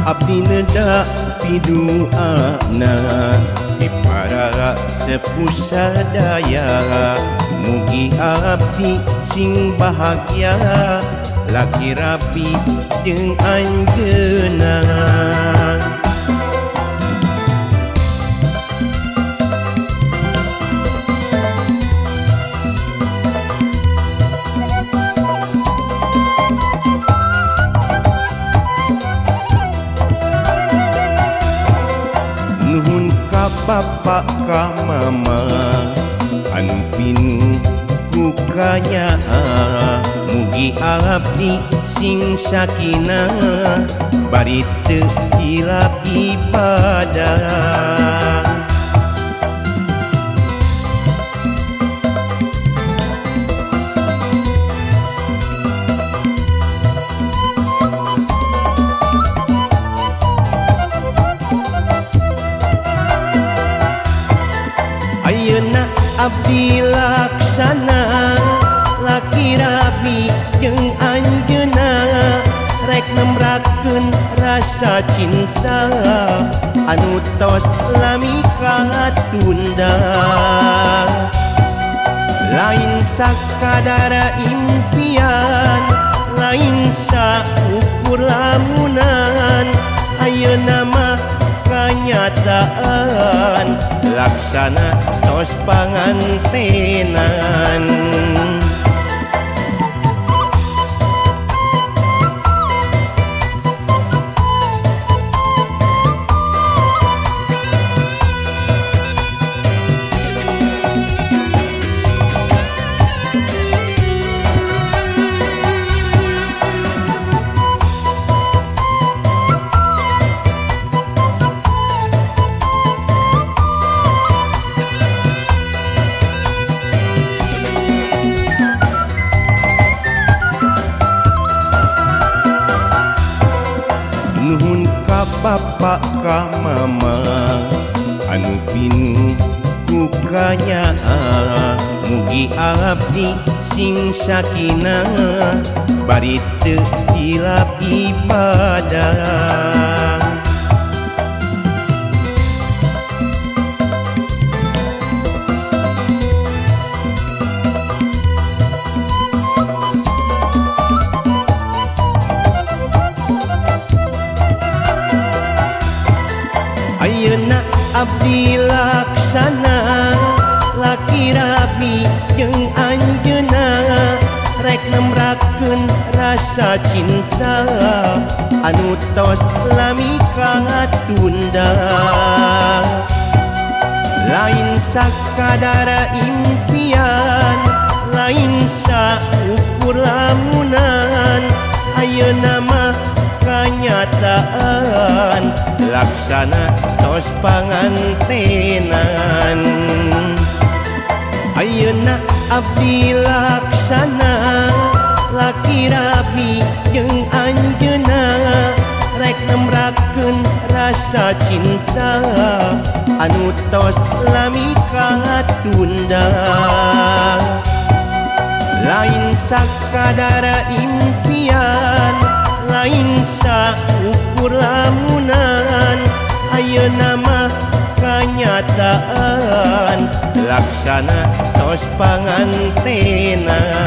abdi neda piduana di para sepuh sadaya. Mugi abdi sing bahagia laki rapi jeung anjeunna. Nuhun ka bapa ka mama anu pinu ku kanyaan. Mugi abdi sing sakinah bari teu hilap ibadah. Ayeuna abdi laksana laki rabi jeung anjeunna rek nembrakeun rasa cinta anu tos lami katunda. Lain sakadar impian, lain saukur lamunan, ayeuna mah kanyataan laksana tos pangantenan. Nuhun ka bapa ka mama anu pinu ku kanyaan. Mugi abdi sing sakinah bari teu hilap ibadah. Ayeuna abdi laksana laki rabi jeung anjeunna rek nembrakeun rasa cinta anu tos lami katunda. Lain sakadar impian, lain saukur lamunan, ayeuna mah kanyataan laksana tos pangantenan. Ayeuna abdi laksana laki rabi jeung anjeunna rek nembrakeun rasa cinta anu tos lami katunda. Lain sakadar impian, lain saukur lamunan, ayeuna mah kanyataan laksana tos pangantenan.